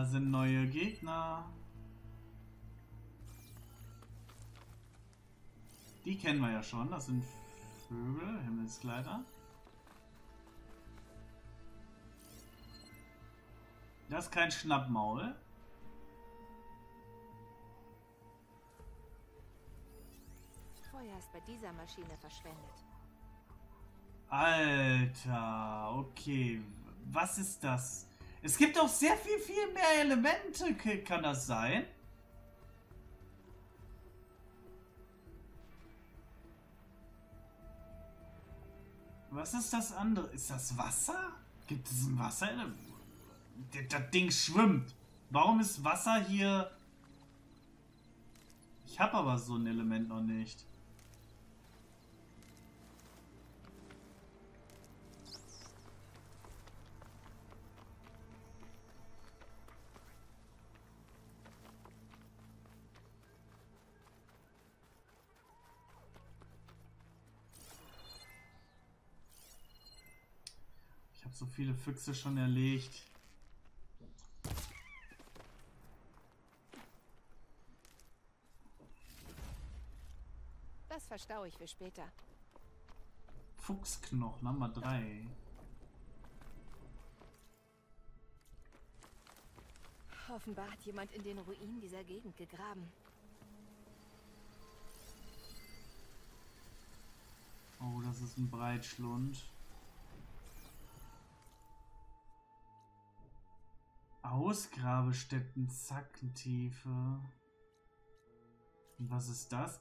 sind neue Gegner. Die kennen wir ja schon. Das sind Vögel, Himmelskleider. Das ist kein Schnappmaul. Feuer ist bei dieser Maschine verschwendet. Alter, okay. Was ist das? Es gibt auch sehr viel mehr Elemente. Kann das sein? Was ist das andere? Ist das Wasser? Gibt es ein Wasser? Das Ding schwimmt. Warum ist Wasser hier? Ich habe aber so ein Element noch nicht. Ich habe so viele Füchse schon erlegt. Das verstaue ich für später. Fuchsknochen, Nummer 3. Offenbar hat jemand in den Ruinen dieser Gegend gegraben. Oh, das ist ein Breitschlund. Ausgrabestätten, Zackentiefe. Und was ist das?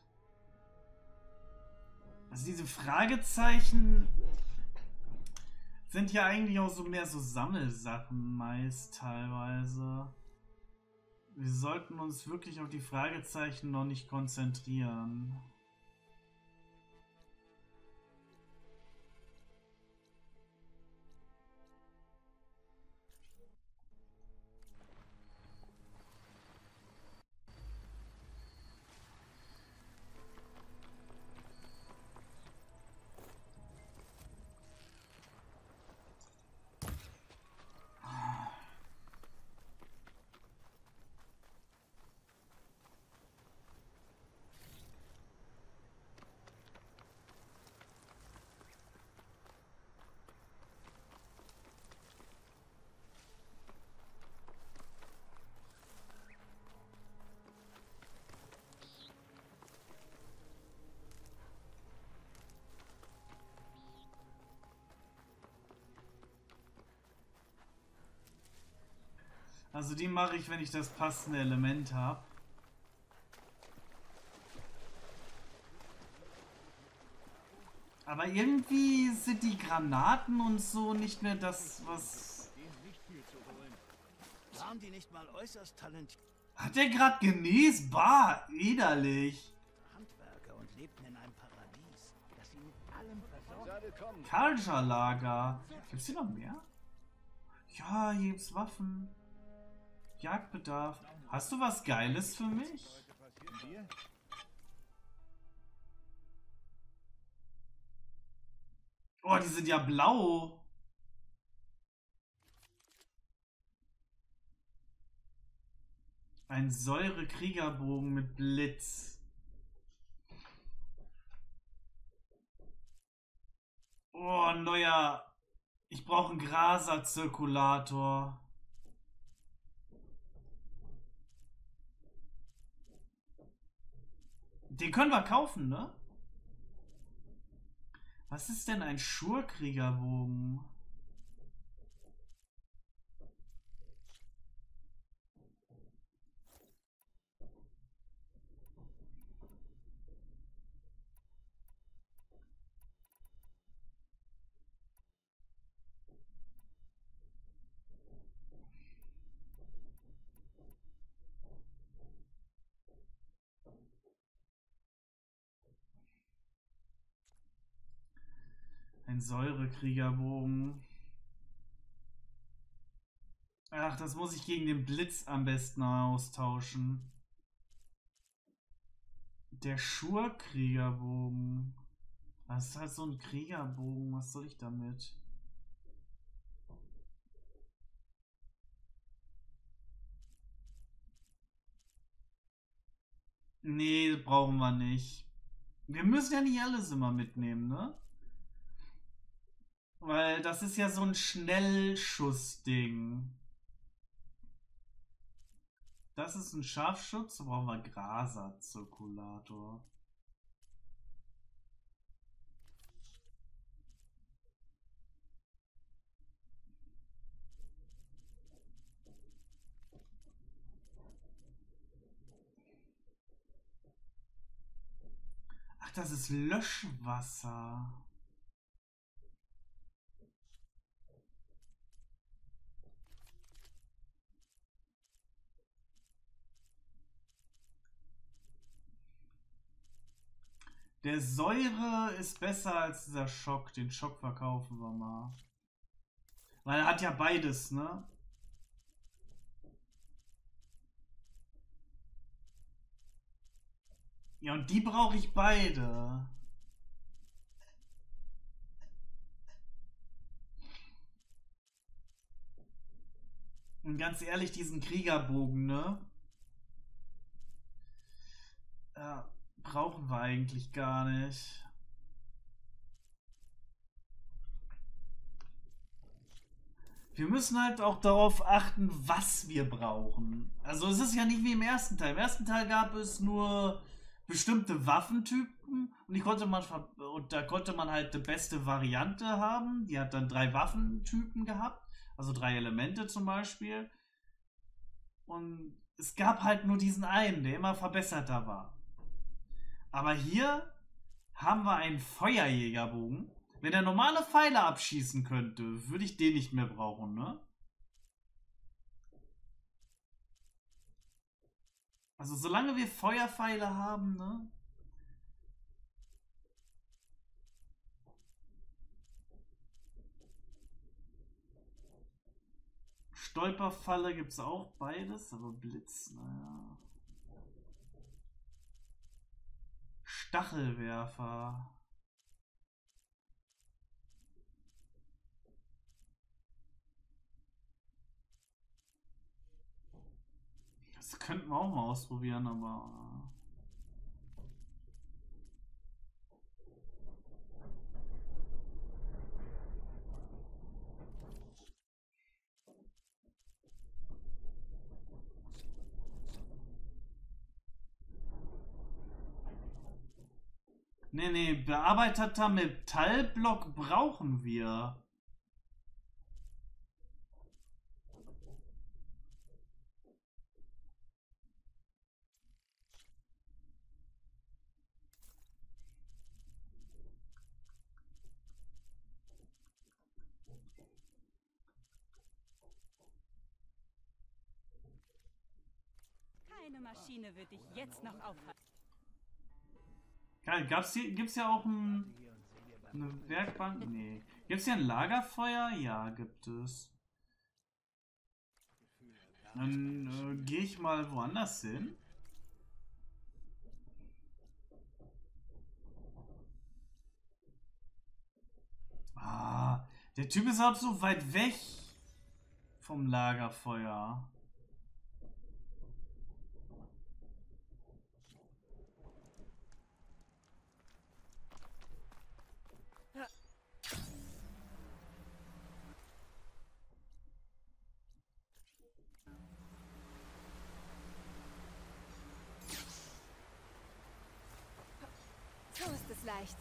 Also diese Fragezeichen sind ja eigentlich auch so mehr so Sammelsachen meist teilweise. Wir sollten uns wirklich auf die Fragezeichen noch nicht konzentrieren. Also die mache ich, wenn ich das passende Element habe. Aber irgendwie sind die Granaten und so nicht mehr das, was... Waren die nicht mal äußerst talentiert? Hat der gerade genießt? Bah, widerlich. Handwerker und lebten in einem Paradies, das sie mit allem versorgt. Culture-Lager. Gibt's hier noch mehr? Ja, hier gibt's Waffen. Jagdbedarf. Hast du was Geiles für mich? Oh, die sind ja blau. Ein Säurekriegerbogen mit Blitz. Oh, neuer. Ich brauche einen Graser-Zirkulator. Den können wir kaufen, ne? Was ist denn ein Schurkriegerbogen? Ein Säurekriegerbogen. Ach, das muss ich gegen den Blitz am besten austauschen. Der Schurkriegerbogen. Das ist halt so ein Kriegerbogen. Was soll ich damit? Nee, brauchen wir nicht. Wir müssen ja nicht alles immer mitnehmen, ne? Weil das ist ja so ein Schnellschussding. Das ist ein Scharfschutz, da brauchen wir Grasa-Zirkulator. Ach, das ist Löschwasser. Der Säure ist besser als dieser Schock. Den Schock verkaufen wir mal. Weil er hat ja beides, ne? Ja, und die brauche ich beide. Und ganz ehrlich, diesen Kriegerbogen, ne? Brauchen wir eigentlich gar nicht. Wir müssen halt auch darauf achten, was wir brauchen. Also es ist ja nicht wie im ersten Teil. Im ersten Teil gab es nur bestimmte Waffentypen und da konnte man halt die beste Variante haben. Die hat dann 3 Waffentypen gehabt, also 3 Elemente zum Beispiel. Und es gab halt nur diesen einen, der immer verbesserter war. Aber hier haben wir einen Feuerjägerbogen. Wenn er normale Pfeile abschießen könnte, würde ich den nicht mehr brauchen, ne? Also solange wir Feuerpfeile haben, ne? Stolperfalle gibt es auch beides, aber Blitz, naja. Stachelwerfer. Das könnten wir auch mal ausprobieren, aber. Nee, bearbeiteter Metallblock brauchen wir. Keine Maschine wird dich jetzt noch aufhalten. Geil, gibt's ja auch eine Werkbank? Nee. Gibt's hier ein Lagerfeuer? Ja, gibt es. Dann gehe ich mal woanders hin. Ah, der Typ ist auch so weit weg vom Lagerfeuer. So ist es leicht.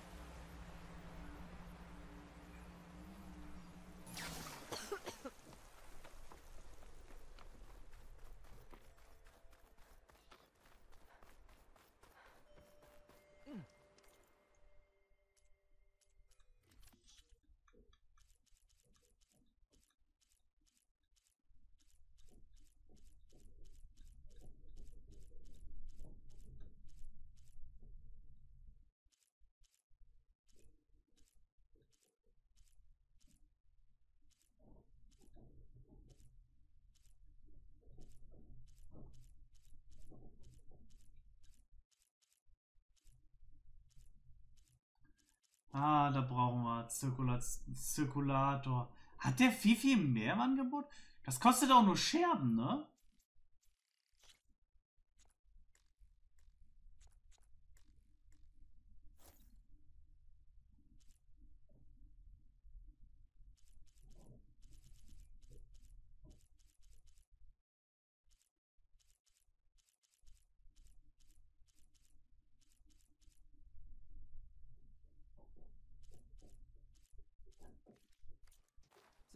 Ah, da brauchen wir Zirkulator. Hat der viel mehr im Angebot? Das kostet auch nur Scherben, ne?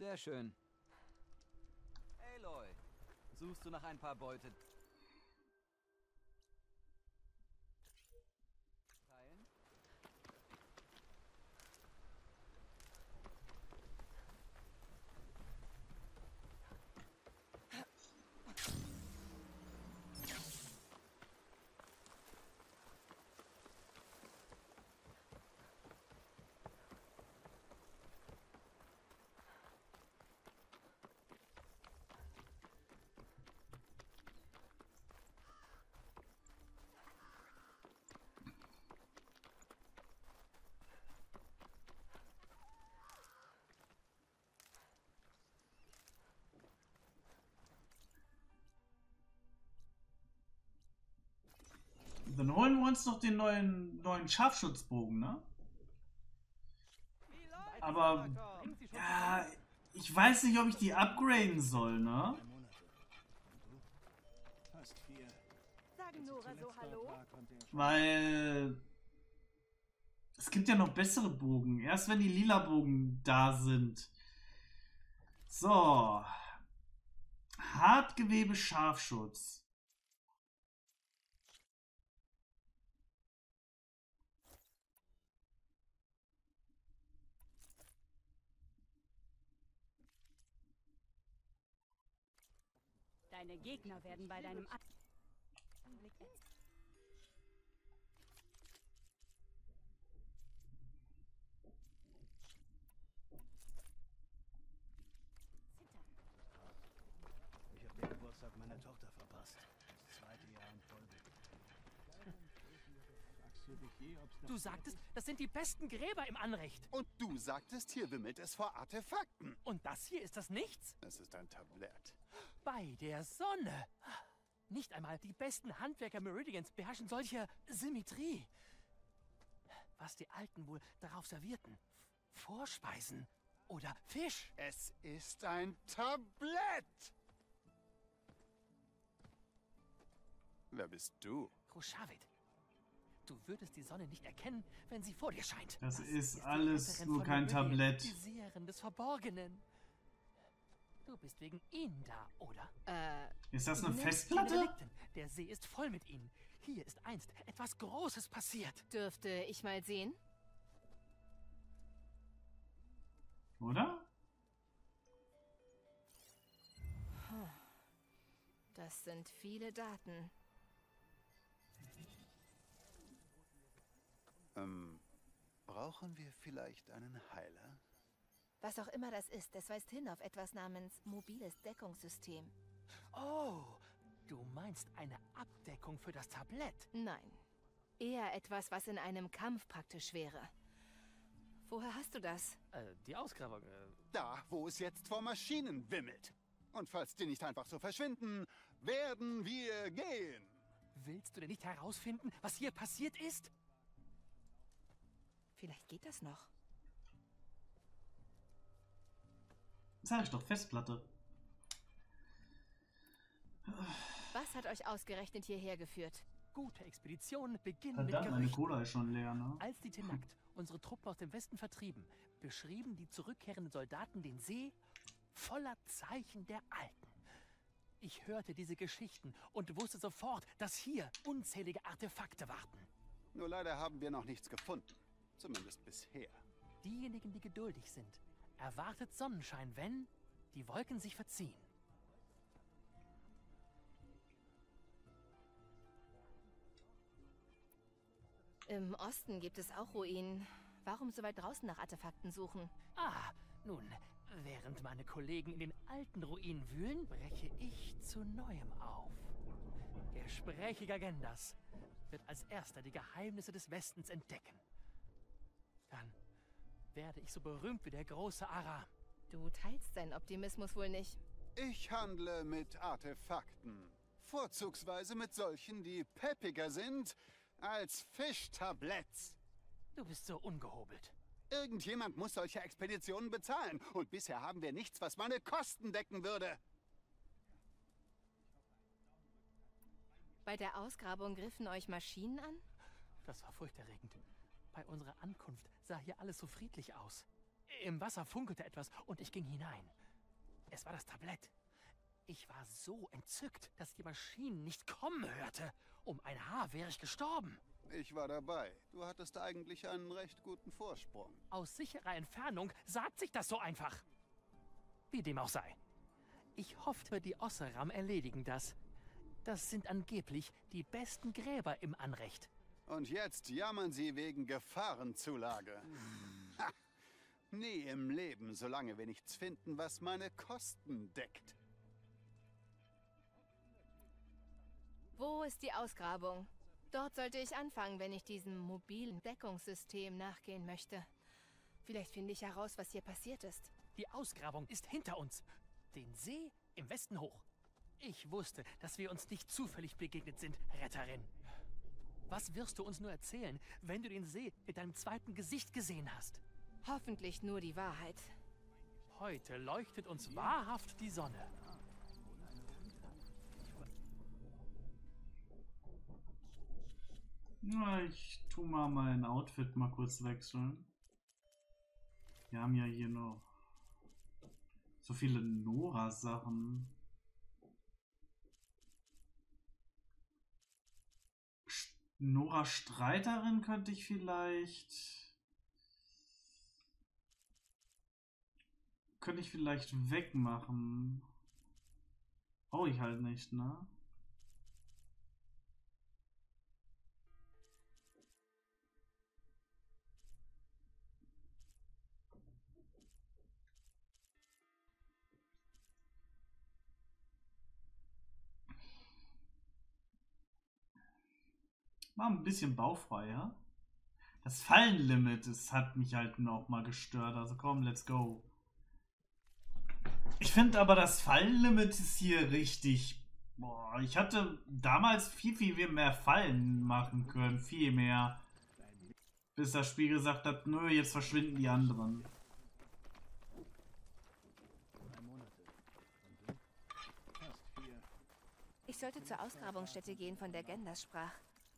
Sehr schön. Aloy, suchst du nach ein paar Beute? Teilen? Dann holen wir uns noch den neuen Scharfschutzbogen, ne? Aber, ja, ich weiß nicht, ob ich die upgraden soll, ne? 3 Monate. Und du? Fast 4. Sagen Nora so Hallo? Weil es gibt ja noch bessere Bogen. Erst wenn die lila Bogen da sind. So. Hartgewebe Scharfschutz. Deine Gegner werden bei deinem Anblick jetzt. Zittern. Ich habe den Geburtstag meiner Tochter verpasst. Das 2. Jahr in Folge. Fragst du dich je, ob's noch Du sagtest, das sind die besten Gräber im Anrecht. Und du sagtest, hier wimmelt es vor Artefakten. Und das hier ist das Nichts? Es ist ein Tablett. Bei der Sonne. Nicht einmal die besten Handwerker Meridians beherrschen solche Symmetrie. Was die Alten wohl darauf servierten? Vorspeisen oder Fisch? Es ist ein Tablett. Wer bist du? Rushavit, du würdest die Sonne nicht erkennen, wenn sie vor dir scheint. Das ist die alles Retterin nur von kein Meridian, Tablett. Die Seherin des Verborgenen. Du bist wegen ihnen da, oder? Ist das eine Nimm Festplatte? die Relikten. Der See ist voll mit ihnen. Hier ist einst etwas Großes passiert. Dürfte ich mal sehen? Oder? Das sind viele Daten. Brauchen wir vielleicht einen Heiler? Was auch immer das ist, es weist hin auf etwas namens mobiles Deckungssystem. Oh, du meinst eine Abdeckung für das Tablett? Nein. Eher etwas, was in einem Kampf praktisch wäre. Woher hast du das? Die Ausgrabung. Da, wo es jetzt vor Maschinen wimmelt. Und falls die nicht einfach so verschwinden, werden wir gehen. Willst du denn nicht herausfinden, was hier passiert ist? Vielleicht geht das noch. Sag ich doch, Festplatte. Was hat euch ausgerechnet hierher geführt? Gute Expeditionen beginnen mit Verdammt, meine Gerüchten. Cola ist schon leer, ne? Als die Tenakt unsere Truppen aus dem Westen vertrieben, beschrieben die zurückkehrenden Soldaten den See voller Zeichen der Alten. Ich hörte diese Geschichten und wusste sofort, dass hier unzählige Artefakte warten. Nur leider haben wir noch nichts gefunden. Zumindest bisher. Diejenigen, die geduldig sind, erwartet Sonnenschein, wenn die Wolken sich verziehen. Im Osten gibt es auch Ruinen. Warum so weit draußen nach Artefakten suchen? Ah, nun, während meine Kollegen in den alten Ruinen wühlen, breche ich zu Neuem auf. Gesprächiger Gendas wird als erster die Geheimnisse des Westens entdecken. Dann werde ich so berühmt wie der große Aram. Du teilst seinen Optimismus wohl nicht. Ich handle mit Artefakten. Vorzugsweise mit solchen, die peppiger sind als Fischtabletts. Du bist so ungehobelt. Irgendjemand muss solche Expeditionen bezahlen. Und bisher haben wir nichts, was meine Kosten decken würde. Bei der Ausgrabung griffen euch Maschinen an? Das war furchterregend. Bei unserer Ankunft sah hier alles so friedlich aus. Im Wasser funkelte etwas und ich ging hinein. Es war das Tablett. Ich war so entzückt, dass ich die Maschinen nicht kommen hörte. Um ein Haar wäre ich gestorben. Ich war dabei. Du hattest eigentlich einen recht guten Vorsprung. Aus sicherer Entfernung sagt sich das so einfach. Wie dem auch sei. Ich hoffte, die Osseram erledigen das. Das sind angeblich die besten Gräber im Anrecht. Und jetzt jammern sie wegen Gefahrenzulage. Ha! Nie im Leben, solange wir nichts finden, was meine Kosten deckt. Wo ist die Ausgrabung? Dort sollte ich anfangen, wenn ich diesem mobilen Deckungssystem nachgehen möchte. Vielleicht finde ich heraus, was hier passiert ist. Die Ausgrabung ist hinter uns. Den See im Westen hoch. Ich wusste, dass wir uns nicht zufällig begegnet sind, Retterin. Was wirst du uns nur erzählen, wenn du den See mit deinem zweiten Gesicht gesehen hast? Hoffentlich nur die Wahrheit. Heute leuchtet uns wahrhaft die Sonne. Ja, ich tu mal mein Outfit mal kurz wechseln. Wir haben ja hier noch so viele Nora-Sachen. Nora Streiterin könnte ich vielleicht... wegmachen. Brauche ich halt nicht, ne? War ein bisschen baufreier. Das Fallenlimit, das hat mich halt noch mal gestört. Also komm, let's go. Ich finde aber, das Fallenlimit ist hier richtig... Boah, ich hatte damals viel mehr Fallen machen können. Viel mehr. Bis das Spiel gesagt hat, nö, jetzt verschwinden die anderen. 3 Monate. Und du? Fast 4. Ich sollte zur Ausgrabungsstätte gehen, von der Genders sprach.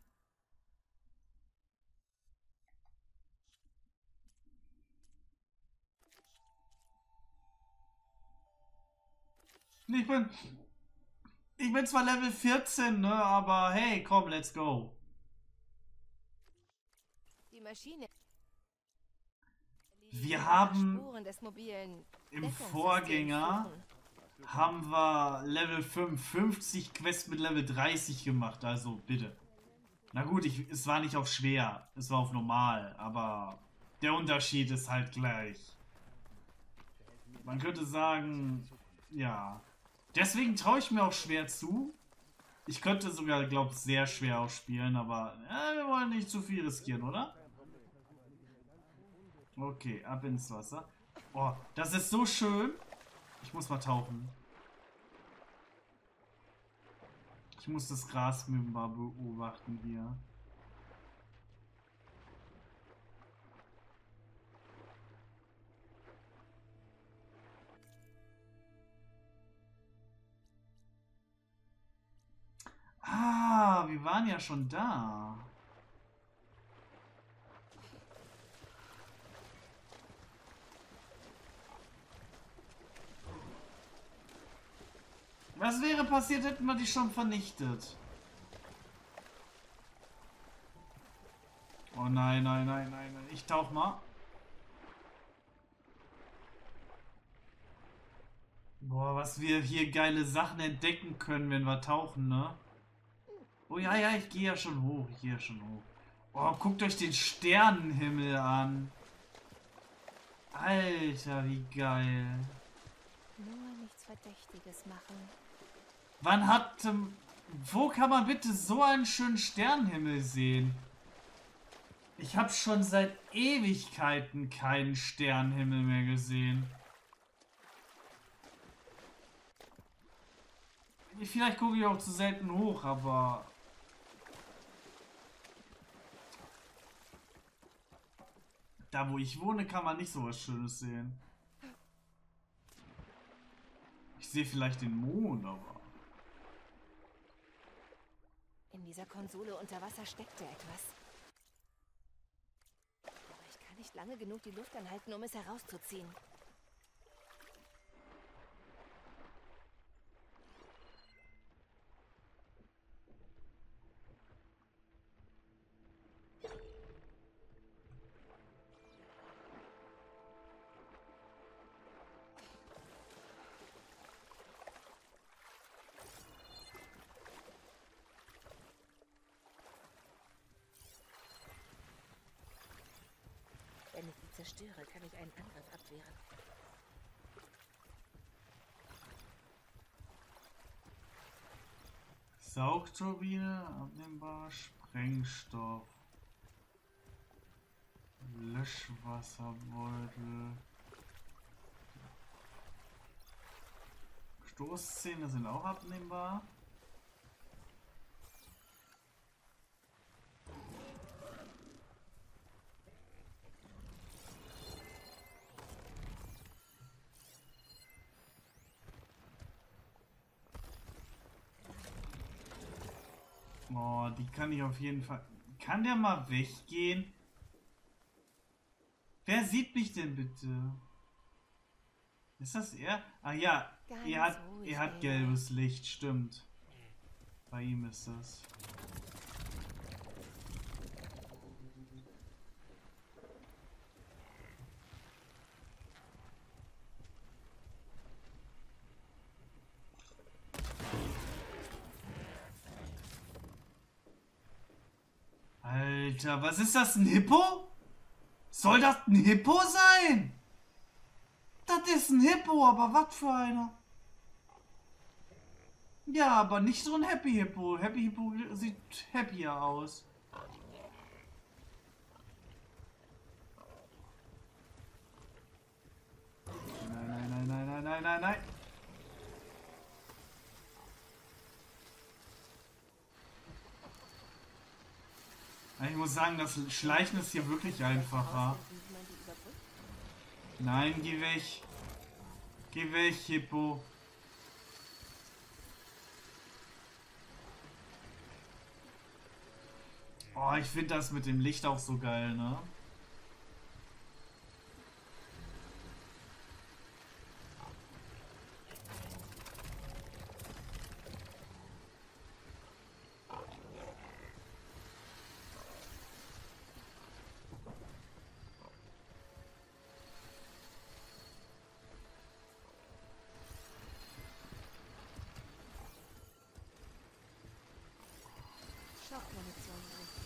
Ich bin zwar Level 14, ne, aber hey, komm, let's go. Die Maschine. Wir haben Spuren des mobilen im Deckungssystems Vorgänger suchen. haben wir Level 55 Quest mit Level 30 gemacht, also bitte. Na gut, es war nicht auf schwer, es war auf normal, aber der Unterschied ist halt gleich. Man könnte sagen, ja. Deswegen traue ich mir auch schwer zu. Ich könnte sogar, glaube ich, sehr schwer auch spielen, aber wir wollen nicht zu viel riskieren, oder? Okay, ab ins Wasser. Oh, das ist so schön. Ich muss mal tauchen. Ich muss das Gras mal beobachten hier. Ah, wir waren ja schon da. Was wäre passiert, hätten wir die schon vernichtet? Oh nein, nein, nein, nein, nein. Ich tauch mal. Boah, was wir hier geile Sachen entdecken können, wenn wir tauchen, ne? Oh ja, ja, ich gehe ja schon hoch. Ich gehe ja schon hoch. Oh, guckt euch den Sternenhimmel an. Alter, wie geil. Nur nichts Verdächtiges machen. Wann hat... wo kann man bitte so einen schönen Sternenhimmel sehen? Ich habe schon seit Ewigkeiten keinen Sternenhimmel mehr gesehen. Vielleicht gucke ich auch zu selten hoch, aber... Da, wo ich wohne, kann man nicht so was Schönes sehen. Ich sehe vielleicht den Mond, aber... In dieser Konsole unter Wasser steckte etwas. Aber ich kann nicht lange genug die Luft anhalten, um es herauszuziehen. Wenn ich sie zerstöre, kann ich einen Angriff abwehren. Saugturbine, abnehmbar, Sprengstoff. Löschwasserbeutel. Stoßzähne sind auch abnehmbar. Oh, die kann ich auf jeden Fall... Kann der mal weggehen? Wer sieht mich denn bitte? Ist das er? Ah ja, er hat gelbes Licht, stimmt. Bei ihm ist das. Alter, was ist das, ein Hippo? Soll das ein Hippo sein? Das ist ein Hippo, aber was für einer? Ja, aber nicht so ein Happy Hippo. Happy Hippo sieht happier aus. Nein, nein, nein, nein, nein, nein, nein, nein. Ich muss sagen, das Schleichen ist hier wirklich einfacher. Nein, geh weg. Geh weg, Hippo. Oh, ich finde das mit dem Licht auch so geil, ne? Schockmunition.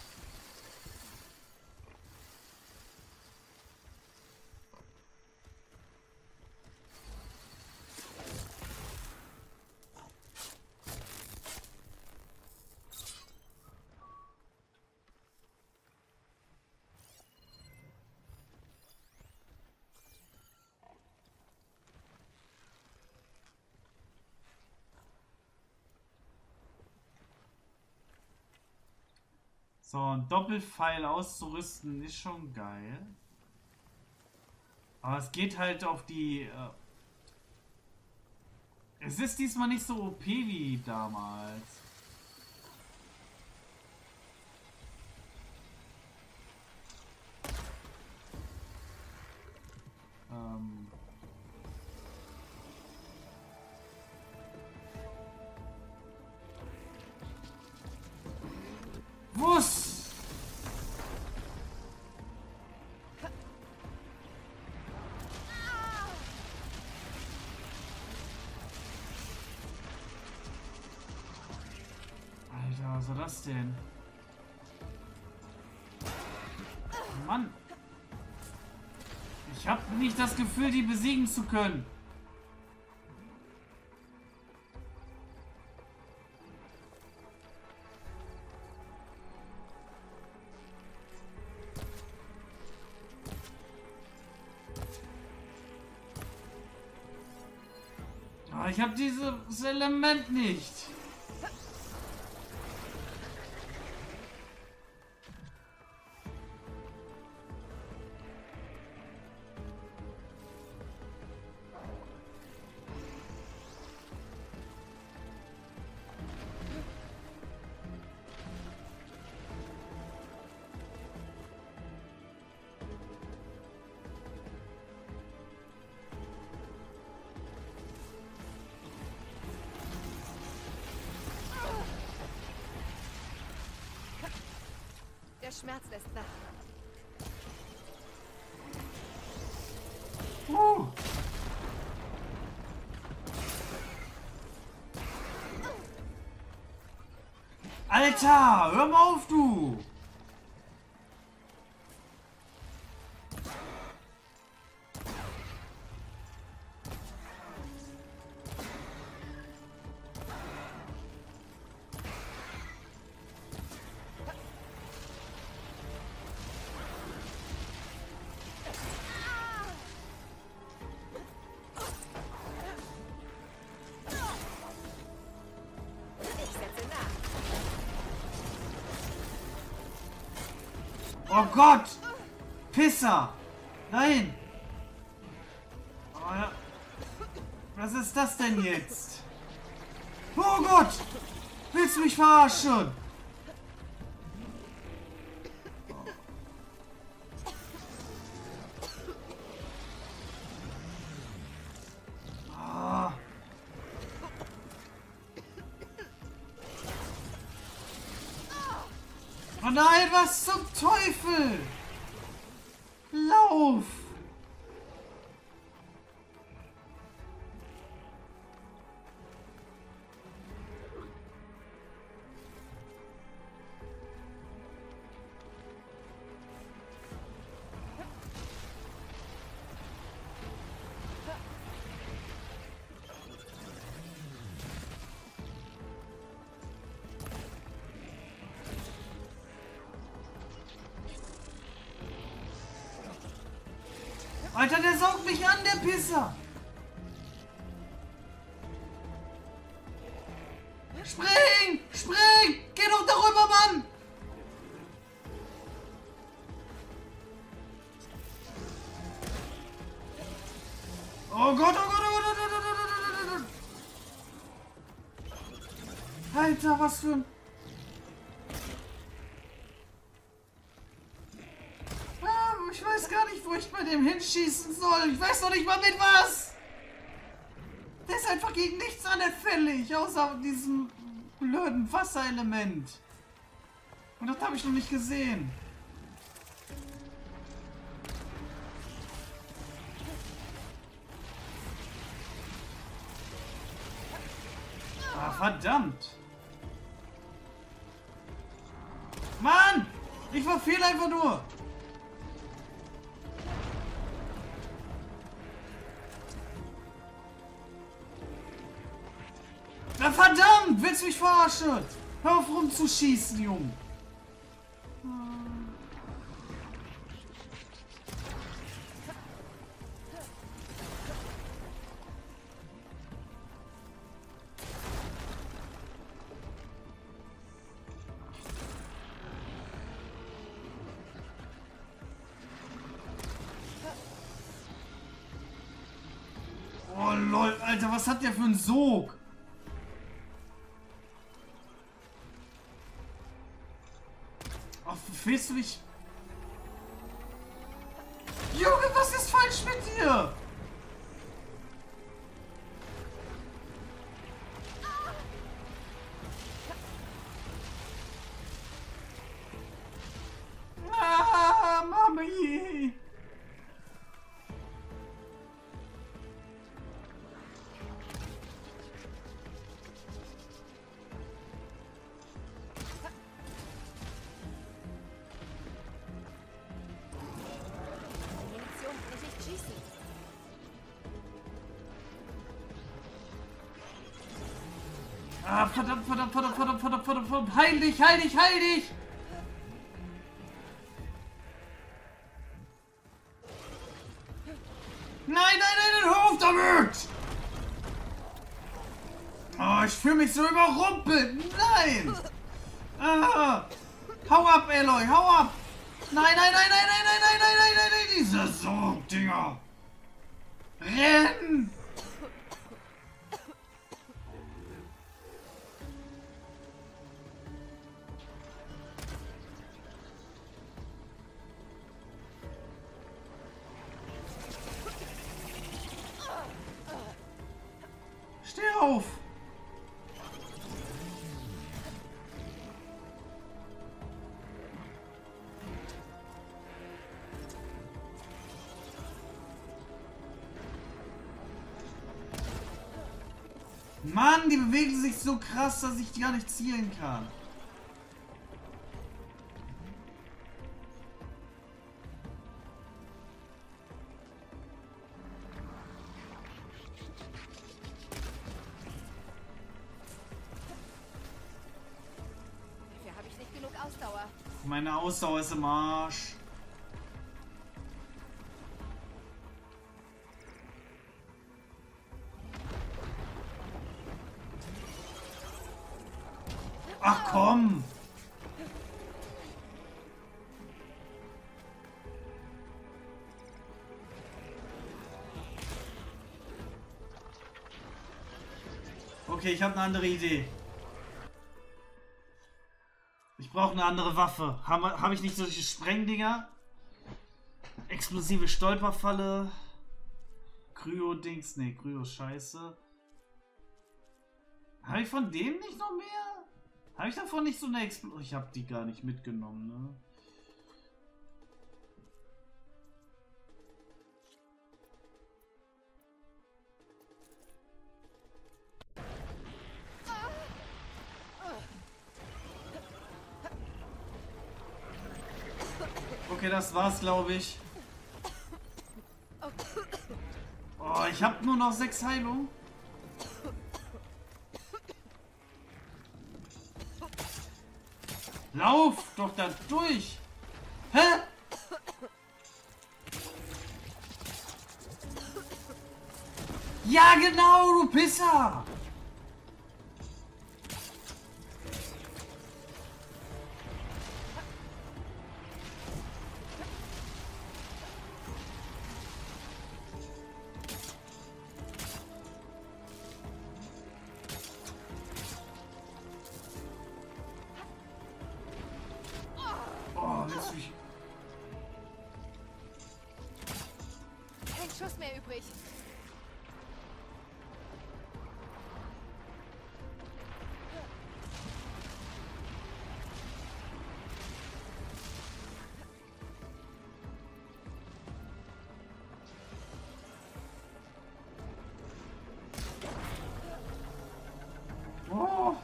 So, ein Doppelpfeil auszurüsten ist schon geil. Aber es geht halt auf die... Es ist diesmal nicht so OP wie damals. Wuss! Alter, was war das denn? Mann! Ich habe nicht das Gefühl, die besiegen zu können. Aber ich habe dieses Element nicht. Schmerz lässt nach. Alter, hör mal auf, du! Oh Gott! Pisser! Nein! Oh ja. Was ist das denn jetzt? Oh Gott! Willst du mich verarschen? Ah. Oh nein, was zum Teufel? Lauf! Alter, der saugt mich an, der Pisser! Spring! Spring! Geh doch darüber, Mann! Oh Gott, oh Gott, oh Gott, oh Gott, oh Gott, oh Gott. Alter, was für ein... Ich weiß gar nicht, wo ich bei dem hinschießen soll. Ich weiß noch nicht mal mit was. Der ist einfach gegen nichts anfällig, außer diesem blöden Wasserelement. Und das habe ich noch nicht gesehen. Ah, verdammt. Mann! Ich verfehle einfach nur. Na verdammt! Willst du mich verarschen? Hör auf rumzuschießen, Junge! Oh lol, Alter, was hat der für einen Sog? Willst du mich... Junge, was ist falsch mit dir? Ah, Mami. Ah, verdammt, verdammt, verdammt, verdammt, verdammt, verdammt, verdammt. Heil dich, heil dich, heil dich! Nein, nein, nein, hör auf damit! Oh, ich fühle mich so überrumpelt. Nein! Ah, hau ab, Aloy, hau ab! Nein, nein, nein, nein, nein, nein, nein, nein, nein, nein, nein, diese Sogdinger! Renn! Steh auf! Mann, die bewegen sich so krass, dass ich die gar nicht zielen kann. Dafür habe ich nicht genug Ausdauer. Meine Ausdauer ist im Arsch. Ach komm! Okay, ich habe eine andere Idee. Ich brauche eine andere Waffe. Habe ich nicht solche Sprengdinger? Explosive Stolperfalle. Kryo-Dings. Ne, Kryo ist scheiße. Habe ich von dem nicht noch mehr? Habe ich davon nicht so eine Explosion? Ich habe die gar nicht mitgenommen, ne? Okay, das war's, glaube ich. Oh, ich habe nur noch 6 Heilung. Lauf doch da durch! Hä? Ja, genau, du Pisser! Kein Schuss mehr übrig. Oh.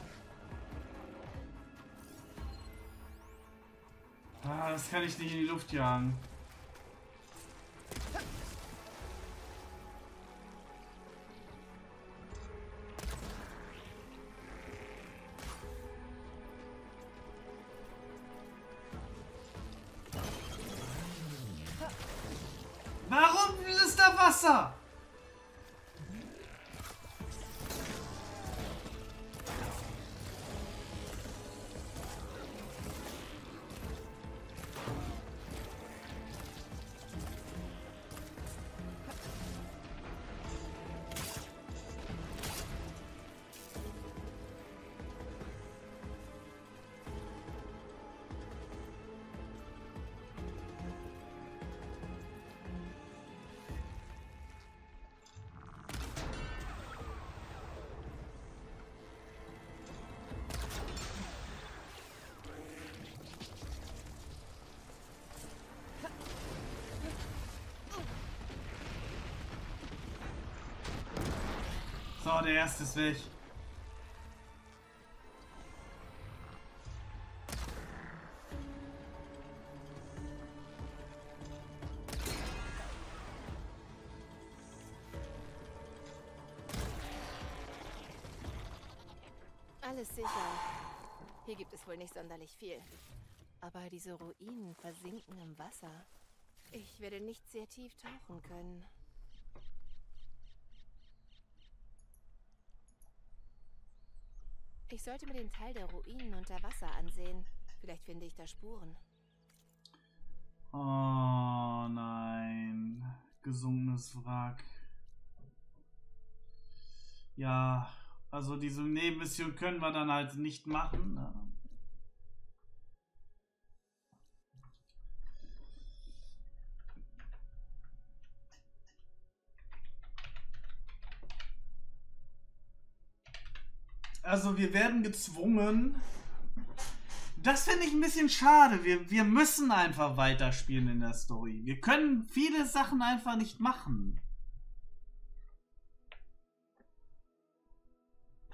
Ah, das kann ich nicht in die Luft jagen. Warum ist da Wasser? So, der erste ist weg. Alles sicher. Hier gibt es wohl nicht sonderlich viel. Aber diese Ruinen versinken im Wasser. Ich werde nicht sehr tief tauchen können. Ich sollte mir den Teil der Ruinen unter Wasser ansehen. Vielleicht finde ich da Spuren. Oh nein. Gesunkenes Wrack. Ja, also diese Nebenmission können wir dann halt nicht machen. Ne? Also wir werden gezwungen. Das finde ich ein bisschen schade. Wir müssen einfach weiterspielen in der Story. Wir können viele Sachen einfach nicht machen.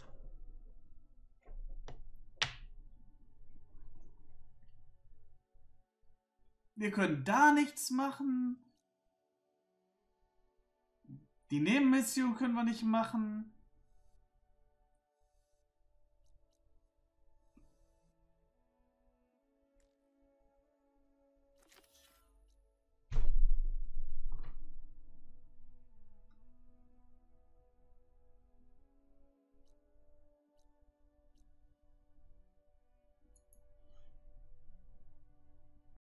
Wir können da nichts machen. Die Nebenmission können wir nicht machen.